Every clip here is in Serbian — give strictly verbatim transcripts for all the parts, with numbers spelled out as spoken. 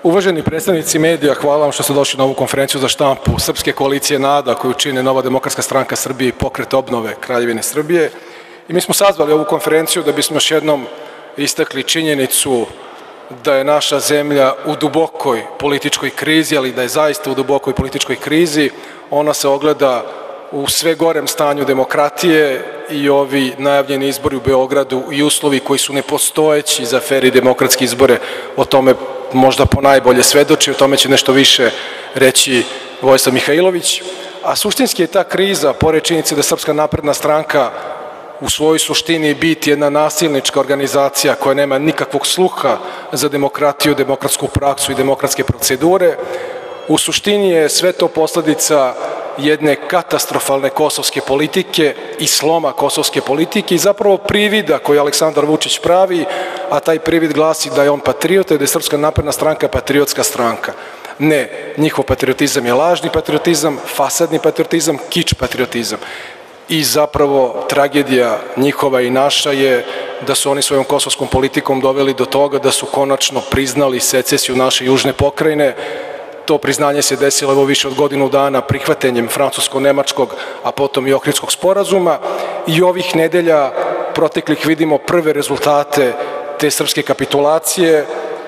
Uvaženi predstavnici medija, hvala vam što ste došli na ovu konferenciju za štampu Srpske koalicije NADA koju čine Nova demokratska stranka Srbije i Pokret obnove Kraljevine Srbije. I mi smo sazvali ovu konferenciju da bismo još jednom istakli činjenicu da je naša zemlja u dubokoj političkoj krizi, ali da je zaista u dubokoj političkoj krizi. Ona se ogleda u sve gorem stanju demokratije i ovi najavljeni izbori u Beogradu i uslovi koji su nepostojeći za fer i demokratske izbore, o tome možda ponajbolje svedoči, o tome će nešto više reći Vojislav Mihajlović. A suštinski je ta kriza, pored činjenice da Srpska napredna stranka u svojoj suštini biti jedna nasilnička organizacija koja nema nikakvog sluha za demokratiju, demokratsku praksu i demokratske procedure, u suštini je sve to posledica jedne katastrofalne kosovske politike i sloma kosovske politike i zapravo privida koji Aleksandar Vučić pravi, a taj privid glasi da je on patriota i da je Srpska napredna stranka patriotska stranka. Ne, njihov patriotizam je lažni patriotizam, fasadni patriotizam, kič patriotizam. I zapravo tragedija njihova i naša je da su oni svojom kosovskom politikom doveli do toga da su konačno priznali secesiju naše južne pokrajine. To priznanje se desilo evo više od godinu dana prihvatanjem francusko-nemačkog, a potom i Ohridskog sporazuma i ovih nedelja proteklih vidimo prve rezultate te srpske kapitulacije. E,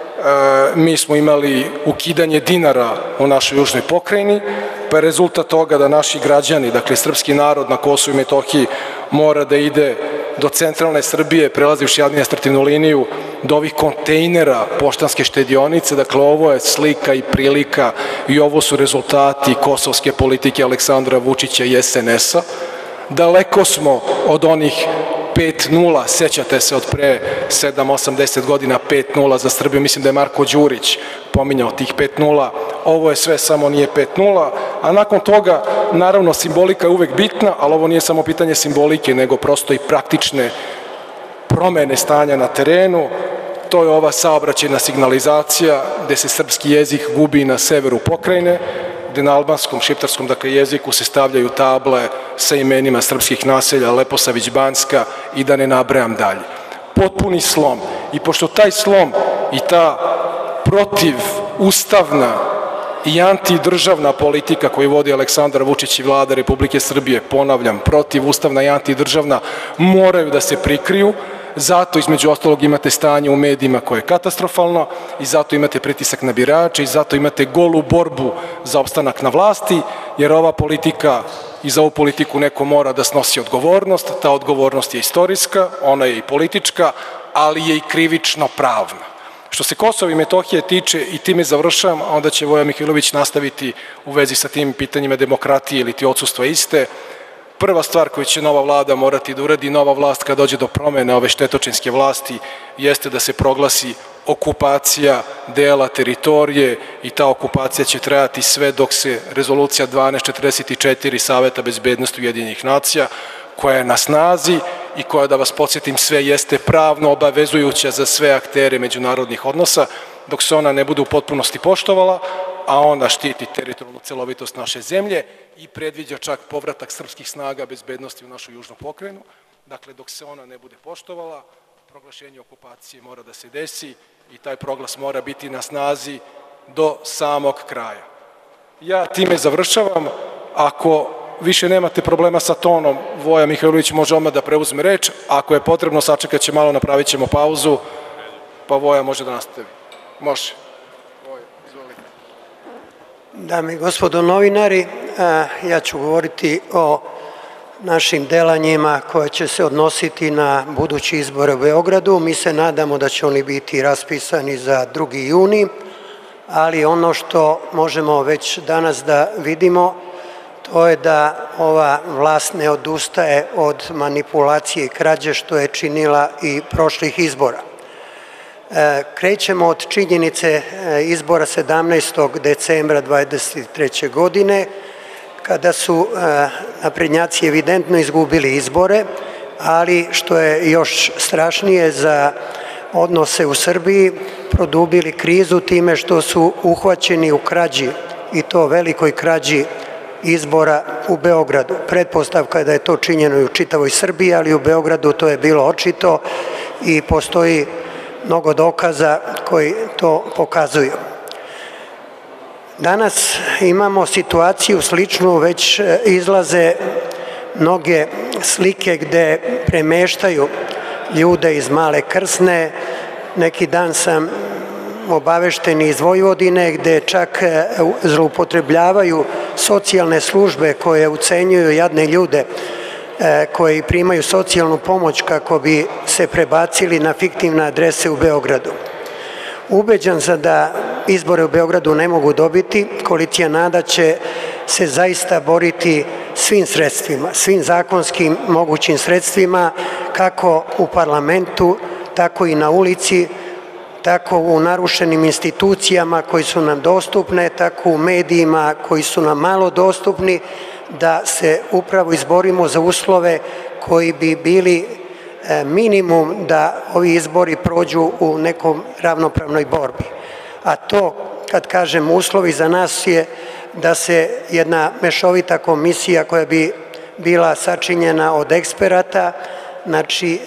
mi smo imali ukidanje dinara u našoj južnoj pokrajini, pa je rezultat toga da naši građani, dakle srpski narod na Kosovu i Metohiji mora da ide do centralne Srbije, prelazivši administrativnu liniju, do ovih kontejnera poštanske štedionice. Dakle, ovo je slika i prilika i ovo su rezultati kosovske politike Aleksandra Vučića i es en es a. Daleko smo od onih pet nula, sećate se od pre sedam osam deset godina pet nula za Srbiju, mislim da je Marko Đurić pominjao tih pet nula, ovo je sve samo nije pet nula, a nakon toga naravno simbolika je uvek bitna, ali ovo nije samo pitanje simbolike, nego prosto i praktične promene stanja na terenu. To je ova saobraćajna signalizacija gde se srpski jezik gubi na severu pokrajine, gde na albanskom, šiptarskom dakle, jeziku se stavljaju table sa imenima srpskih naselja, Leposavić, Banjska i da ne nabrajam dalje. Potpuni slom. I pošto taj slom i ta protivustavna i antidržavna politika koju vodi Aleksandar Vučić i vlada Republike Srbije, ponavljam, protivustavna i antidržavna, moraju da se prikriju. Zato između ostalog imate stanje u medijima koje je katastrofalno i zato imate pritisak na birače i zato imate golu borbu za opstanak na vlasti, jer ova politika i za ovu politiku neko mora da snosi odgovornost. Ta odgovornost je istorijska, ona je i politička, ali je i krivično pravna. Što se Kosova i Metohije tiče, i time završavam, onda će Voja Mihajlović nastaviti u vezi sa tim pitanjima demokratije ili ti odsustva iste. Prva stvar koju će nova vlada morati da uradi, nova vlast kad dođe do promene ove štetočinske vlasti, jeste da se proglasi okupacija dela teritorije i ta okupacija će trajati sve dok se rezolucija dvanaest četrdeset četiri Saveta bezbednosti Ujedinjenih nacija, koja je na snazi i koja, da vas podsjetim sve, jeste pravno obavezujuća za sve aktere međunarodnih odnosa, dok se ona ne bude u potpunosti poštovala, a ona štiti teritorijalnu celovitost naše zemlje i predviđa čak povratak srpskih snaga bezbednosti u našu južnu pokrajinu. Dakle, dok se ona ne bude poštovala, proglašenje okupacije mora da se desi i taj proglas mora biti na snazi do samog kraja. Ja time završavam. Ako više nemate problema sa tonom, Voja Mihajlović može odmah da preuzme reč. Ako je potrebno, sačekat će malo, napravit ćemo pauzu, pa Voja može da nastavi. Može. Voja, izvolite. Dame i gospodo novinari, ja ću govoriti o našim delanjima koje će se odnositi na budući izbore u Beogradu. Mi se nadamo da će oni biti raspisani za drugi juni, ali ono što možemo već danas da vidimo, to je da ova vlast ne odustaje od manipulacije i krađe što je činila i prošlih izbora. Krećemo od činjenice izbora sedamnaestog decembra dvadeset treće godine, kada su naprednjaci evidentno izgubili izbore, ali što je još strašnije za odnose u Srbiji, produbili krizu time što su uhvaćeni u krađi, i to velikoj krađi izbora u Beogradu. Pretpostavka je da je to činjeno i u čitavoj Srbiji, ali u Beogradu to je bilo očito i postoji mnogo dokaza koji to pokazuju. Danas imamo situaciju sličnu, već izlaze mnoge slike gde premeštaju ljude iz Male Krsne. Neki dan sam obavešten iz Vojvodine gde čak zloupotrebljavaju socijalne službe koje ucenjuju jadne ljude koji primaju socijalnu pomoć kako bi se prebacili na fiktivne adrese u Beogradu. Ubeđen sam da izbore u Beogradu ne mogu dobiti, koalicija NADA će se zaista boriti svim sredstvima, svim zakonskim mogućim sredstvima, kako u parlamentu, tako i na ulici, tako u narušenim institucijama koji su nam dostupne, tako u medijima koji su nam malo dostupni, da se upravo izborimo za uslove koji bi bili minimum da ovi izbori prođu u nekom ravnopravnoj borbi. A to, kad kažem uslovi za nas, je da se jedna mešovita komisija koja bi bila sačinjena od eksperata, znači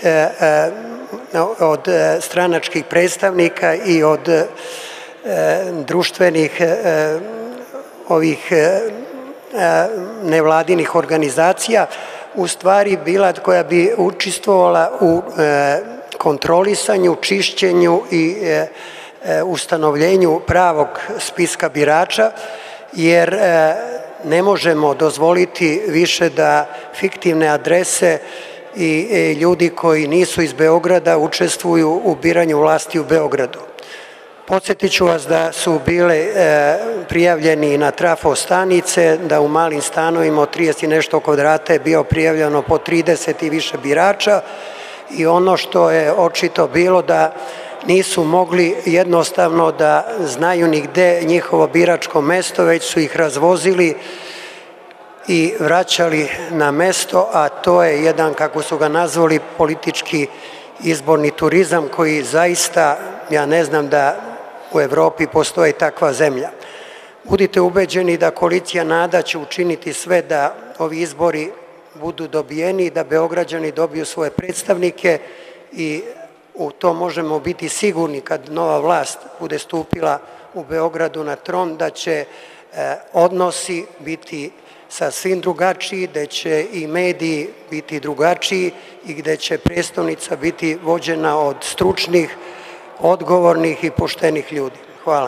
od stranačkih predstavnika i od društvenih ovih nevladinih organizacija, u stvari bila koja bi učestvovala u kontrolisanju, čišćenju i ustanovljenju pravog spiska birača, jer ne možemo dozvoliti više da fiktivne adrese i ljudi koji nisu iz Beograda učestvuju u biranju vlasti u Beogradu. Podsjetit ću vas da su bile prijavljeni na trafo stanice, da u malim stanovima od trideset i nešto kvadrata je bio prijavljeno po trideset i više birača, i ono što je očito bilo da nisu mogli jednostavno da znaju ni gde njihovo biračko mesto, već su ih razvozili i vraćali na mesto, a to je jedan, kako su ga nazvali, politički izborni turizam koji zaista, ja ne znam da u Evropi postoji takva zemlja. Budite ubeđeni da koalicija NADA će učiniti sve da ovi izbori budu dobijeni, da Beograđani dobiju svoje predstavnike, i u to možemo biti sigurni kad nova vlast bude stupila u Beogradu na tron, da će odnosi biti sasvim drugačiji, da će i mediji biti drugačiji i gde će prestonica biti vođena od stručnih, odgovornih i poštenih ljudi. Hvala.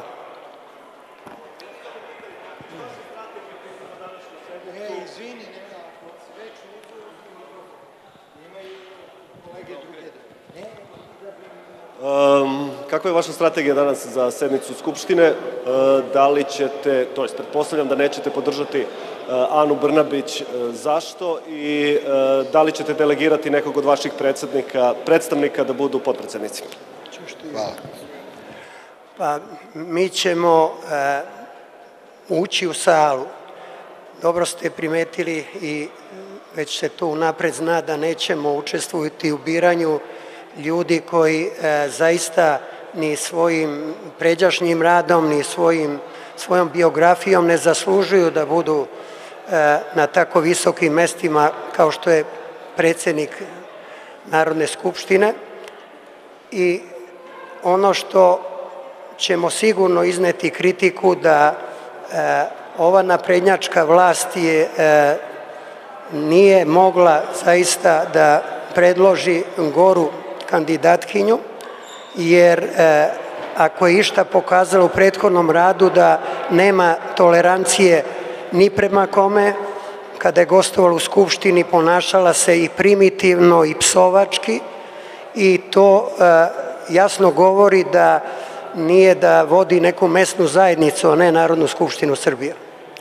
Kakva je vaša strategija danas za sednicu Skupštine? Da li ćete, to jest pretpostavljam da nećete podržati Anu Brnabić, zašto, i da li ćete delegirati nekog od vaših predstavnika da budu potpredsednici? Hvala. Pa mi ćemo ući u salu. Dobro ste primetili i već se to unapred zna da nećemo učestvovati u biranju ljudi koji zaista ni svojim pređašnjim radom, ni svojom biografijom ne zaslužuju da budu na tako visokim mestima kao što je predsednik Narodne skupštine. I ono što ćemo sigurno izneti kritiku, da ova naprednjačka vlast je nije mogla zaista da predloži goru kandidatkinju, jer ako je išta pokazalo u prethodnom radu da nema tolerancije ni prema kome, kada je gostovala u Skupštini ponašala se i primitivno i psovački, i to jasno govori da nije da vodi neku mesnu zajednicu, a ne Narodnu skupštinu Srbije.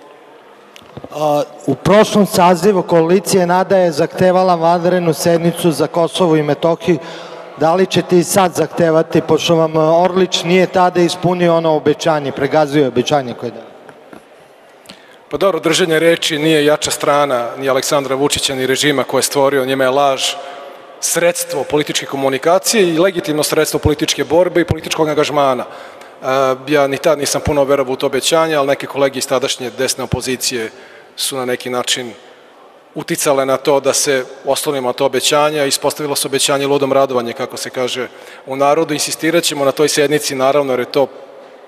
U prošlom sazivu koalicije NADA je zahtevala vanrednu sednicu za Kosovo i Metohiju. Da li ćete i sad zahtevati, pošto vam Orlić nije tada ispunio ono obećanje, pregazio je obećanje koje je dao? Pa dobro, držanje reči nije jača strana ni Aleksandra Vučića ni režima koje je stvorio. Njima je laž sredstvo političke komunikacije i legitimno sredstvo političke borbe i političkog angažmana. Ja ni tad nisam puno verovao u to obećanje, ali neke kolege iz tadašnje desne opozicije su na neki način uticale na to da se oslonimo na to obećanje. Ispostavilo se obećanje ludom radovanje, kako se kaže u narodu. Insistirat ćemo na toj sednici, naravno, jer je to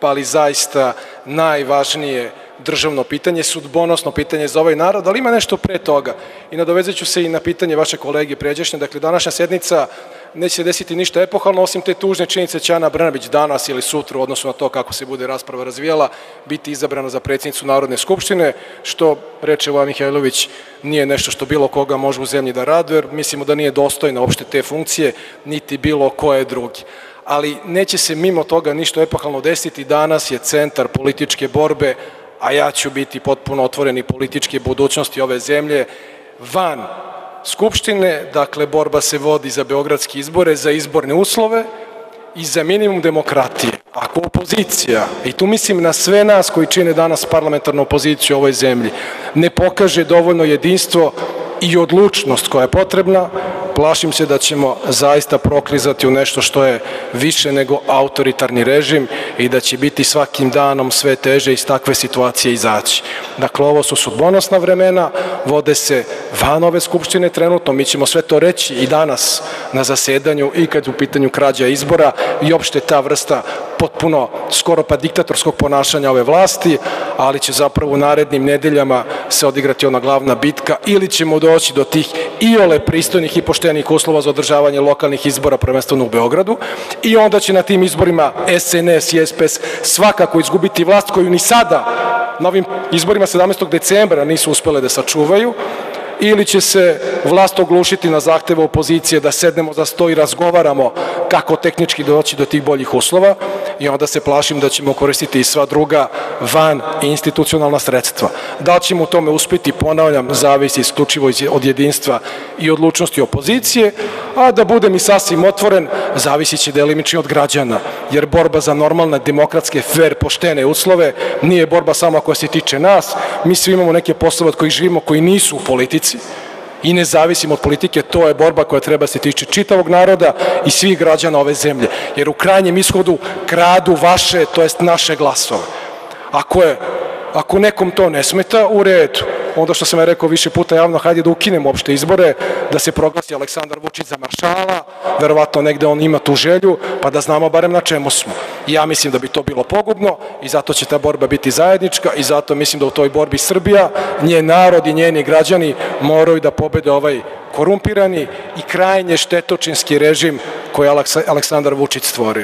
ali zaista najvažnije državno pitanje, sudbonosno pitanje za ovaj narod, ali ima nešto pre toga. I nadovezat ću se i na pitanje vaše kolege pređašnje. Dakle, današnja sednica neće se desiti ništa epohalno, osim te tužne činjenice će Ana Brnabić danas ili sutra, u odnosu na to kako se bude rasprava razvijala, biti izabrana za predsjednicu Narodne skupštine, što, reče Voja Mihajlović, nije nešto što bilo koga može u zemlji da raduje, jer mislimo da nije dostojna uopšte te funkcije, niti bilo koje drugi. Ali neće se mimo toga ništa epohalno desiti. Danas je centar političke borbe, a ja ću biti potpuno otvoreni političke budućnosti ove zemlje, van Skupštine. Dakle, borba se vodi za beogradske izbore, za izborne uslove i za minimum demokratije. Ako opozicija, i tu mislim na sve nas koji čine danas parlamentarnu opoziciju u ovoj zemlji, ne pokaže dovoljno jedinstvo i odlučnost koja je potrebna, plašim se da ćemo zaista proklizati u nešto što je više nego autoritarni režim i da će biti svakim danom sve teže iz takve situacije izaći. Dakle, ovo su sudbonosna vremena, vode se van ove skupštine trenutno, mi ćemo sve to reći i danas na zasedanju i kad je u pitanju krađa izbora i opšte ta vrsta potpuno skoro pa diktatorskog ponašanja ove vlasti, ali će zapravo u narednim nedeljama se odigrati ona glavna bitka ili ćemo doći do tih iole pristojnih i poštenih uslova za održavanje lokalnih izbora, prvenstveno u Beogradu, i onda će na tim izborima S N S i S P S svakako izgubiti vlast koju ni sada na ovim izborima sedamnaestog decembra nisu uspele da sačuvaju, ili će se vlast oglušiti na zahteve opozicije da sednemo za sto i razgovaramo kako tehnički doći do tih boljih uslova, i onda se plašim da ćemo koristiti i sva druga van institucionalna sredstva. Da li ćemo u tome uspjeti, ponavljam, zavisi isključivo od jedinstva i odlučnosti opozicije, a da budem i sasvim otvoren, zavisi će delimično od građana, jer borba za normalne, demokratske, fer, poštene uslove nije borba samo koja se tiče nas. Mi svi imamo neke poslove od kojih živimo koji nisu u politici i ne zavisimo od politike. To je borba koja treba se tiče čitavog naroda i svih građana ove zemlje, jer u krajnjem ishodu kradu vaše, to jest naše glasove. Ako je, ako nekom to ne smeta, u redu. Onda što sam ja rekao više puta javno, hajde da ukinemo opšte izbore, da se proglasi Aleksandar Vučić za maršala, verovatno negde on ima tu želju, pa da znamo barem na čemu smo. Ja mislim da bi to bilo pogubno i zato će ta borba biti zajednička i zato mislim da u toj borbi Srbija, njen narod i njeni građani moraju da pobede ovaj korumpirani i krajnje štetočinski režim koji je Aleksandar Vučić stvorio.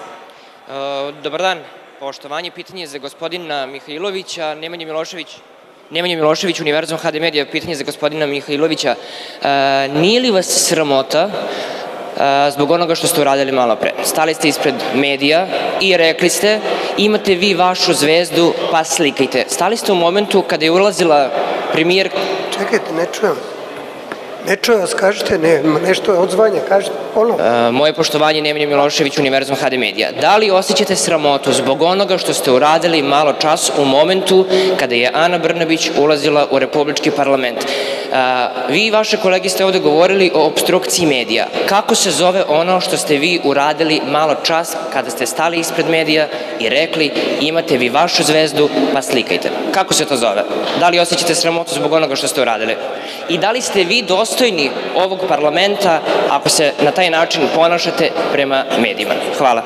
Dobar dan, poštovanje. Pitanje je za gospodina Mihajlovića. Nemanja Milošević. Nemanja Milošević, Univerzum H D Medija, pitanje za gospodina Mihajlovića. Nije li vas sramota zbog onoga što ste uradili malo pre? Stali ste ispred medija i rekli ste imate vi vašu zvezdu, pa slikajte. Stali ste u momentu kada je ulazila premijer... Čekajte, ne čujem. Ne čujem vas, kažete, nešto je odzvanja, kažete ponovno. Moje poštovanje, Nemanja Milošević, Univerzum H D Medija. Da li osjećate sramotu zbog onoga što ste uradili malo čas u momentu kada je Ana Brnabić ulazila u Republički parlament? Vi i vaše kolegi ste ovde govorili o opstrukciji medija. Kako se zove ono što ste vi uradili malo čas kada ste stali ispred medija i rekli imate vi vašu zvezdu, pa slikajte? Kako se to zove? Da li osjećate sramotu zbog onoga što ste uradili? I da li ste vi dostojni ovog parlamenta ako se na taj način ponašate prema medijima? Hvala.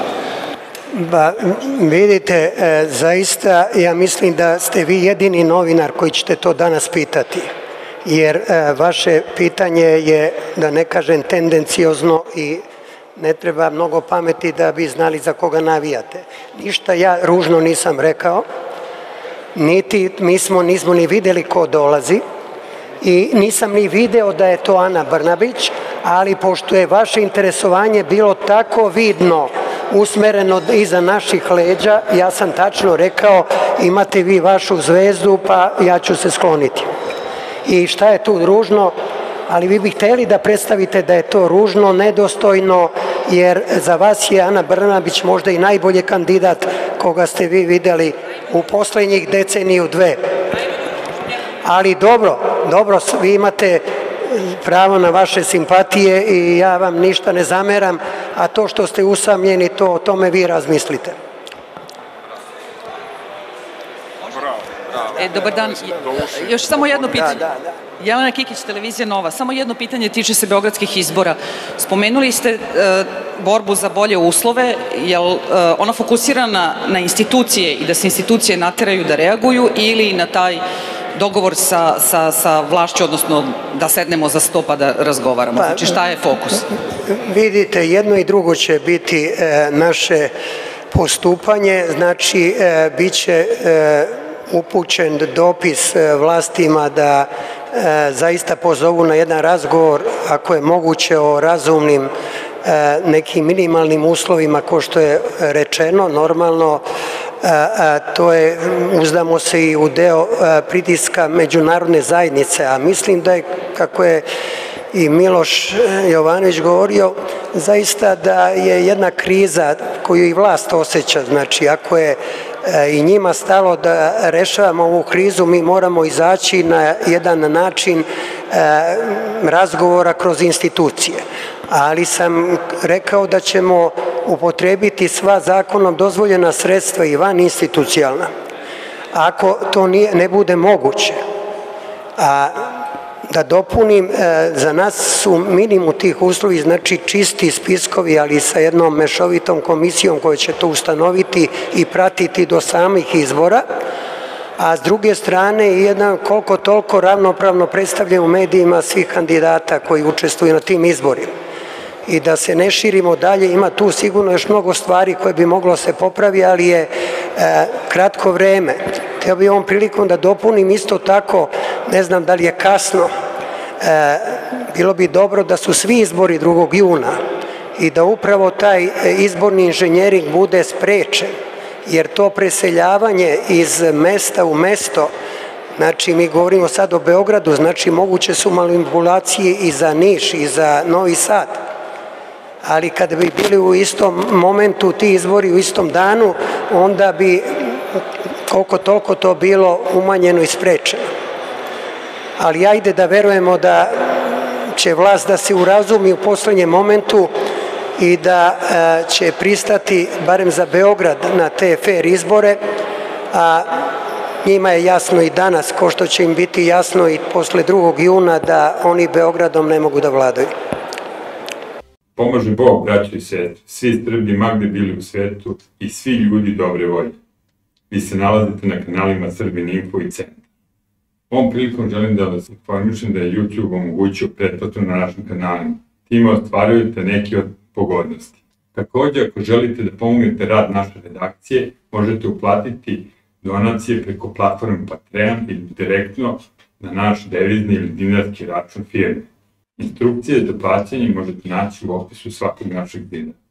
Ba, vidite, zaista ja mislim da ste vi jedini novinar koji ćete to danas pitati. Jer vaše pitanje je, da ne kažem, tendenciozno i ne treba mnogo pameti da bi znali za koga navijate. Ništa ja ružno nisam rekao, niti mi smo, nismo ni videli ko dolazi i nisam ni video da je to Ana Brnabić, ali pošto je vaše interesovanje bilo tako vidno, usmereno iza naših leđa, ja sam tačno rekao imate vi vašu zvezdu, pa ja ću se skloniti. I šta je tu ružno, ali vi bi hteli da predstavite da je to ružno, nedostojno, jer za vas je Ana Brnabić možda i najbolji kandidat koga ste vi videli u poslednjih deceniju dve. Ali dobro, dobro, vi imate pravo na vaše simpatije i ja vam ništa ne zameram, a to što ste usamljeni, to o tome vi razmislite. E, dobar dan. Još samo jedno pitanje. Jelena Kikić, Televizija Nova. Samo jedno pitanje tiče se beogradskih izbora. Spomenuli ste borbu za bolje uslove, je li ona fokusirana na institucije i da se institucije nateraju da reaguju ili na taj dogovor sa, sa, sa vlašću, odnosno da sednemo za sto pa da razgovaramo? Znači šta je fokus? Vidite, jedno i drugo će biti e, naše postupanje, znači e, bit će e, upućen dopis e, vlastima da e, zaista pozovu na jedan razgovor, ako je moguće, o razumnim e, nekim minimalnim uslovima, ko što je rečeno, normalno. A, a, to je, uzdamo se i u deo a, pritiska međunarodne zajednice, a mislim da je, kako je i Miloš Jovanović govorio, zaista da je jedna kriza koju i vlast osjeća, znači ako je a, i njima stalo da rešavamo ovu krizu, mi moramo izaći na jedan način a, razgovora kroz institucije. Ali sam rekao da ćemo upotrebiti sva zakonom dozvoljena sredstva i van institucijalna. Ako to nije, ne bude moguće, a da dopunim, za nas su minimum tih uslovi, znači čisti spiskovi, ali sa jednom mešovitom komisijom koja će to ustanoviti i pratiti do samih izbora, a s druge strane i jedan koliko toliko ravnopravno predstavljaju u medijima svih kandidata koji učestvuju na tim izborima. I da se ne širimo dalje, ima tu sigurno još mnogo stvari koje bi moglo se popravi, ali je e, kratko vreme. Htio bih ovom prilikom da dopunim isto tako, ne znam da li je kasno, e, bilo bi dobro da su svi izbori drugog juna i da upravo taj izborni inženjering bude sprečen, jer to preseljavanje iz mesta u mesto, znači mi govorimo sad o Beogradu, znači moguće su manipulacije i za Niš i za Novi Sad, ali kada bi bili u istom momentu ti izbori u istom danu, onda bi koliko toliko to bilo umanjeno i sprečeno. Ali ajde da verujemo da će vlast da se urazumi u poslednjem momentu i da e, će pristati barem za Beograd na te fer izbore, a njima je jasno i danas, ko što će im biti jasno i posle drugog juna, da oni Beogradom ne mogu da vladaju. Pomože Bog, braćo i sestre, svi Srbi magde bili u svetu i svi ljudi dobre volje. Vi se nalazite na kanalima Srbin Info i Centar. Ovom prilikom želim da vas informišem da je YouTube omogućio pretplatu na našim kanalima. Time ostvarujete neki od pogodnosti. Također, ako želite da pomognete rad naše redakcije, možete uplatiti donacije preko platforme Patreon ili direktno na naš devizni ili dinarski račun firme. Instrukcije za plaćanje možete naći u opisu svakog našeg videa.